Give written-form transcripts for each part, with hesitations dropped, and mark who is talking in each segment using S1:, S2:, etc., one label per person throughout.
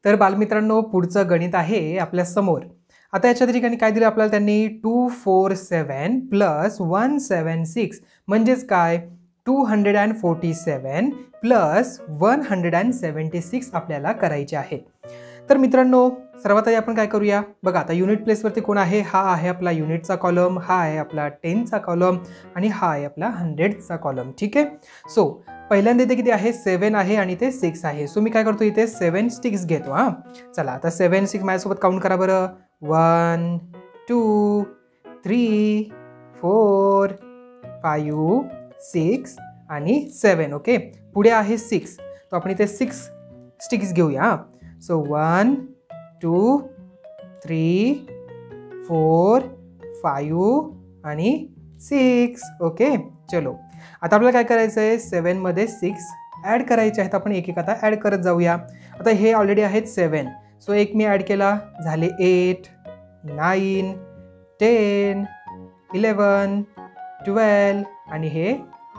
S1: तर बालमित्रांनो, पुढचं गणित आहे आपल्या समोर. आता याच्या ठिकाणी काय दिलं आपल्याला त्यांनी 247 प्लस 176 म्हणजेच काय 247 प्लस 176 आपल्याला करायचे आहे. तर मित्रांनो, सर्वात आधी आपण काय करूया बघा. आता युनिट प्लेसवरती कोण आहे? हा आहे आपला युनिटचा कॉलम, हा आहे आपला 10चा कॉलम आणि हा आहे आपला 100चा कॉलम. ठीक आहे. सो पहिल्यांदा इथे किती आहे? 7 आहे आणि ते 6 आहे. सो मी काय करतो इथे 7 स्टिक्स घेतो. हां, चला आता 7 6 माझ्यासोबत काउंट करा बरं. 1 2 3 4 5 6 आणि 7. ओके, पुढे आहे 6, तो आपण इथे 6 स्टिक्स घेऊया. सो 1 2 3 4 5 आणि 6. ओके, चलो आता आपल्याला काय करायचं आहे? 7 मध्ये 6 ॲड करायचे आहेत. आपण एक एक आता ॲड करत जाऊया. आता हे ऑलरेडी आहेत 7, सो एक मी ॲड केला, झाले 8 9 10 11 12 आणि हे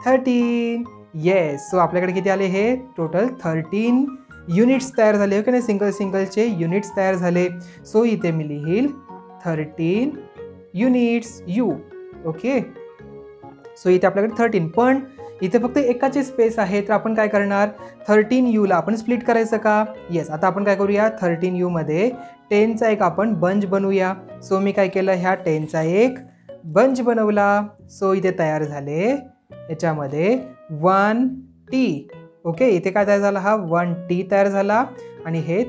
S1: 13. येस, सो आपल्याकडे किती आले? हे टोटल 13 युनिट्स तयार झाले. ओके नाही, सिंगल सिंगलचे युनिट्स तयार झाले. सो इथे मी लिहील 13 युनिट्स यू. ओके, सो इथे आपल्याकडे 13, पण इथे फक्त एकाची स्पेस आहे. तर आपण काय करणार? 13U आपण स्प्लिट करायचं का? येस, आता आपण काय करूया? 13U मध्ये 10चा एक आपण बंच बनवूया. सो मी काय केलं? ह्या 10चा एक बंच बनवला. सो इथे तयार झाले याच्यामध्ये 1T. ओके, इथे काय तयार झाला? हा 1T तयार झाला आणि हे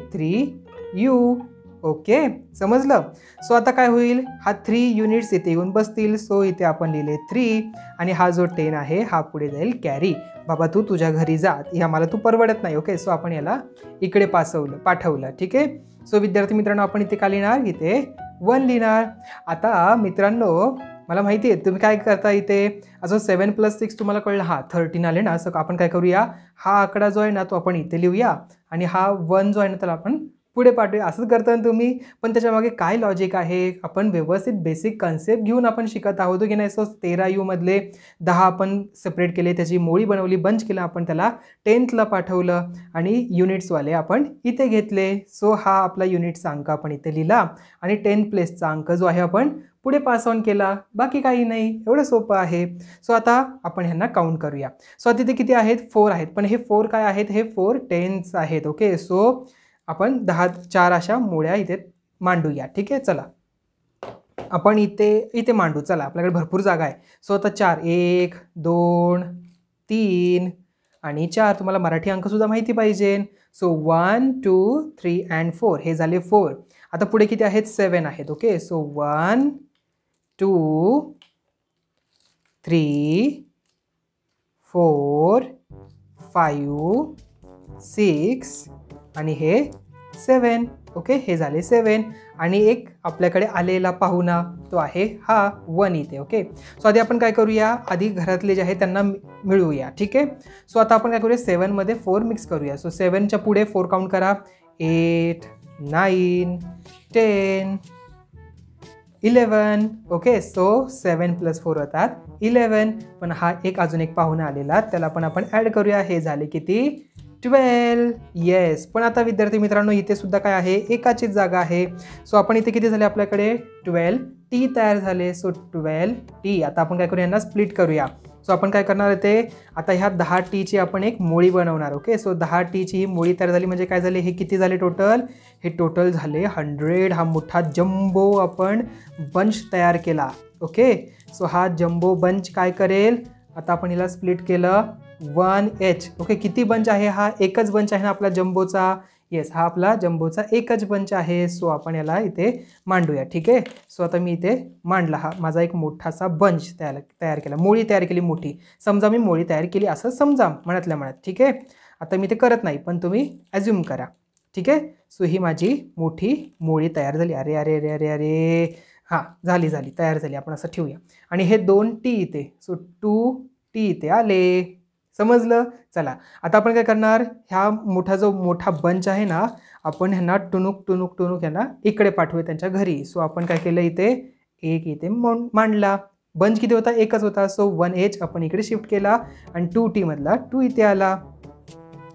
S1: 3U. ओके, समजलं? सो आता काय होईल? हा 3 युनिट्स इथे येऊन बसतील. सो इथे आपण लिहिले 3 आणि हा जो 10 आहे हा पुढे जाईल कॅरी. बाबा तू तुझ्या घरी जा, हे आम्हाला तू परवडत नाही. ओके, सो आपण याला इकडे पाठवलं. ठीक आहे. सो विद्यार्थी मित्रांनो, आपण इथे काय लिहिणार? इथे 1 लिहिणार. आता मित्रांनो, मला माहिती आहे तुम्ही काय करता इथे. असं 7 + 6 तुम्हाला कळलं. हा 13 आले ना. असं आपण काय करूया? हा आकडा जो आहे ना तो आपण इथे लिहूया आणि हा 1 जो आहे ना त्याला आपण पुढे पाठवूया. असंच करता ना तुम्ही. पण त्याच्यामागे काय लॉजिक आहे? आपण व्यवस्थित बेसिक कन्सेप्ट घेऊन आपण शिकत आहोत की नाही. सो 13U मधले 10 आपण सेपरेट केले, त्याची मोळी बनवली, बंच केला, आपण त्याला 10thला पाठवलं आणि युनिट्सवाले आपण इथे घेतले. सो हा आपला युनिटचा अंक आपण इथे लिहिला आणि 10 प्लेसचा अंक जो आहे आपण पुढे पास ऑन केला. बाकी काही नाही, एवढं सोपं आहे. सो आता आपण ह्यांना काउंट करूया. सो तिथे किती आहेत? 4 आहेत. पण हे 4 काय आहेत? हे 4 10s आहेत. ओके, सो आपण 4 अशा मुळ्या इथे मांडूया. ठीक आहे, चला आपण इथे मांडू. चला, आपल्याकडे भरपूर जागा आहे. सो आता 4 1 2 3 आणि 4. तुम्हाला मराठी अंक सुद्धा माहिती पाहिजे. सो 1 2 3 and 4 हे झाले 4. आता पुढे किती आहेत? 7 आहेत. ओके, सो 1 2 3 4 5 6 आणि हे 7. ओके, हे झाले 7 आणि एक आपल्याकडे आलेला पाहुणा तो आहे हा 1 इथे. ओके, सो आधी आपण काय करूया? आधी घरातले जे आहे त्यांना मिळवूया. ठीक आहे. सो आता आपण काय करूया? 7 मध्ये 4 मिक्स करूया. सो 7च्या पुढे 4 काउंट करा. 8 9 10 11. ओके, सो 7 + 4 होतात 11. पण हा अजून एक पाहुणा आलेला, त्याला पण आपण ॲड करूया. हे झाले किती? 12. येस, पण आता विद्यार्थी मित्रांनो इथे सुद्धा काय आहे? एकाचीच जागा आहे. सो आपण इथे किती झाले? आपल्याकडे 12T तयार झाले. So 12T. आता आपण काय करूया? यांना स्प्लिट करूया. सो आपण काय करणार ते? आता ह्या 10Tची आपण एक मोळी बनवणार. ओके, सो 10Tची ही मोळी तयार झाली म्हणजे काय झाले? हे किती झाले टोटल? हे टोटल झाले 100. हा मोठा जम्बो आपण बंच तयार केला. ओके, सो हा जम्बो बंच काय करेल? आता आपण हिला स्प्लिट केलं 1H. ओके, किती बंच आहे? हा एकच बंच आहे ना आपला जम्बोचा. येस, हा आपला जम्बोचा एकच बंच आहे. सो आपण याला इथे मांडूया. ठीक आहे. सो आता मी इथे मांडला हा माझा एक मोठासा बंच तयार केला, मोळी तयार केली मोठी. समजा मी मोळी तयार केली असं समजा मनातल्या मनात. ठीक आहे. आता मी ते करत नाही, पण तुम्ही ॲज्युम करा. ठीक आहे. सो ही माझी मोठी मोळी तयार झाली. अरे अरे अरे अरे अरे हां, झाली तयार झाली. आपण असं ठेवूया आणि हे 2T इथे. सो 2T इथे आले. समजलं? चला आता आपण काय करणार? ह्या मोठा बंच आहे ना, आपण ह्यांना टुनुक ह्यांना इकडे पाठवूया त्यांच्या घरी. सो आपण काय केलं? इथे मांडला. बंच किती होता? एकच होता. सो 1H आपण इकडे शिफ्ट केला आणि 2T मधला 2 इथे आला.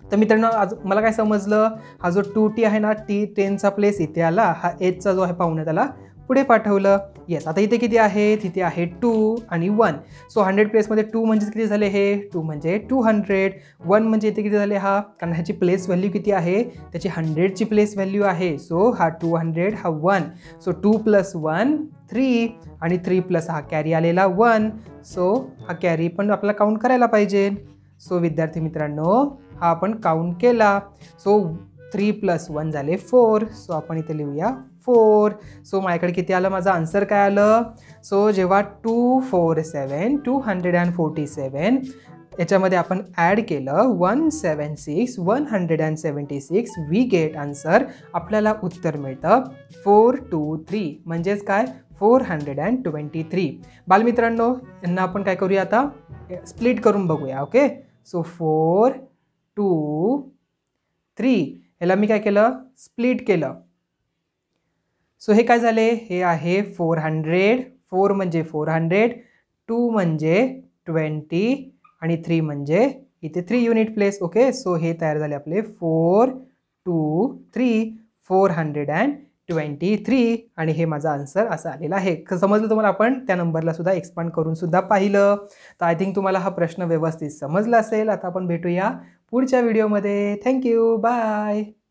S1: तर मित्रांनो आज मला काय समजलं, हा जो 2t आहे ना, t10चा प्लेस इथे आला, हा एचचा जो आहे पाहुणे त्याला पुढे पाठवलं. येस, आता इथे किती आहे, तिथे आहे 2 आणि 1. सो 100 प्लेसमध्ये 2 म्हणजे किती झाले, हे 2 म्हणजे 200. 1 म्हणजे इथे किती झाले, हा कारण ह्याची प्लेस व्हॅल्यू किती आहे, त्याची 100ची प्लेस व्हॅल्यू आहे. सो हा 200 हा 1. सो 2 + 1 3 आणि 3 प्लस हा कॅरी आलेला 1. सो हा कॅरी पण आपल्याला काउंट करायला पाहिजे. सो विद्यार्थी मित्रांनो हा आपण काउंट केला. सो 3 + 1 झाले 4. सो आपण इथे लिहूया 4. सो माझ्याकडे किती आलं, माझं आन्सर काय आलं. सो जेव्हा 247 247 याच्यामध्ये आपण ॲड केलं 176 176 वी गेट आन्सर, आपल्याला उत्तर मिळतं 423. म्हणजेच काय, 423. बालमित्रांनो यांना आपण काय करूया, आता स्प्लिट करून बघूया. ओके, सो 4 2 3 याला मी काय केलं, स्प्लिट केलं. सो हे काय झाले, हे आहे 400. 4 म्हणजे 400, 2 म्हणजे 20 आणि 3 म्हणजे इथे 3 युनिट प्लेस. ओके, सो हे तयार झाले आपले 4 2 3 423 आणि हे माझा आन्सर असा आलेला आहे. समजलं तुम्हाला, आपण त्या नंबरला सुद्धा एक्सपांड करून सुद्धा पाहिलं. तर आय थिंक तुम्हाला हा प्रश्न व्यवस्थित समजला असेल. आता आपण भेटूया पुढच्या व्हिडिओमध्ये. Thank you, bye.